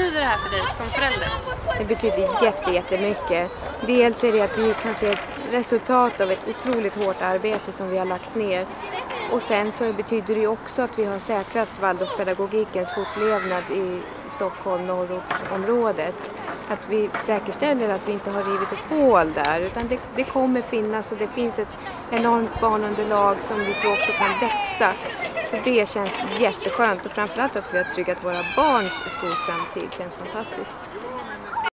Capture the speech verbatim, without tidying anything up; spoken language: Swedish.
betyder det här för dig som förälder? Det betyder jätte, jättemycket. Dels är det att vi kan se ett resultat av ett otroligt hårt arbete som vi har lagt ner. Och sen så betyder det ju också att vi har säkrat Waldorfpedagogikens fortlevnad i Stockholm, norrortsområdet. Att vi säkerställer att vi inte har rivit ett hål där, utan det, det kommer finnas och det finns ett enormt barnunderlag som vi tror också kan växa. Så det känns jätteskönt och framförallt att vi har tryggat våra barns skolframtid känns fantastiskt.